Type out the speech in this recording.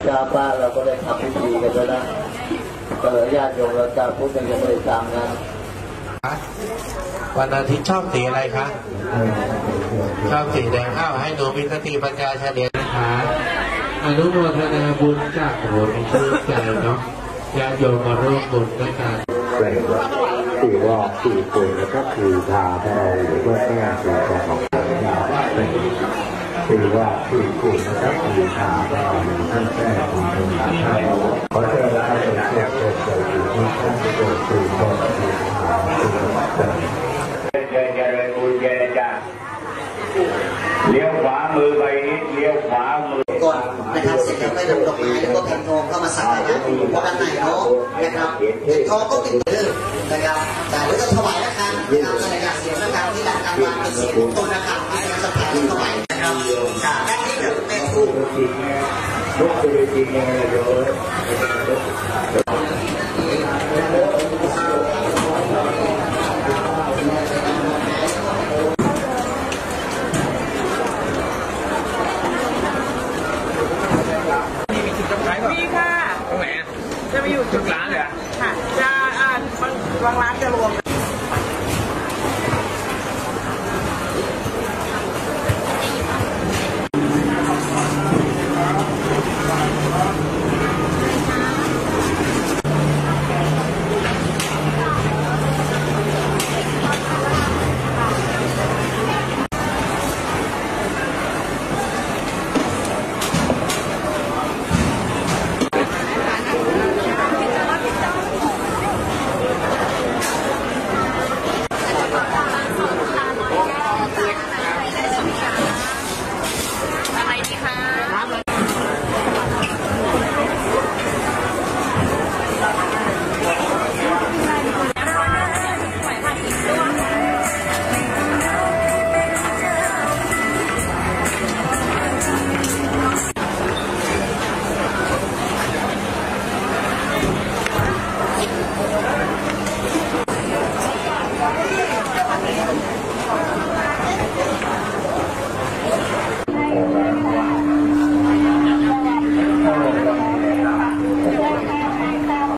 ชาวบ้านเราก็ได้ทำพิธีกันแล้วนะญาติโยมเราจะพูดกันยังไม่ได้ตามนะวันอาทิตย์ชอบสีอะไรคะชอบสีแดงอ้าวให้หนูมีสติปัญญาเฉลียวนะคะอนุโมทนาบุญจากโหนชื่นใจเนาะญาติโยมมาร่วมบุญด้วยกันสี่รอบสี่คนแล้วก็คือพาเราหรือว่าแม่คือของสี่รอบสี่คนนะครับคือพาเราหรือท่านแม่ของคนไทยขอเชิญท่านเป็นเจ้าเป็นเจ้าอยู่ที่ท่านเป็นสี่คนสี่พาสี่คนเจริญบุญเจริญจ้าเลี้ยวขวามือไปนิดเลี้ยวขวามือก่อนนะครับเสร็จแล้วไม่นำดอกไม้แล้วก็แผ่นทองเข้ามาสักการะเพราะด้านในเนาะนะครับแผ่นทองก็เป็นเรื่องนะครับแต่เราจะถวายละครั้งนะครับในการเสียงละครั้งที่หลังการวางเป็นเสียงต้นละครั้งที่จะสถานที่ถวายนะครับด้านนี้จะเป็นคู่ลูกคือจริงเลยโยมีค่ะตรงไหนจะไปอยู่จุดร้านเลยค่ะจะบางร้านจะรวม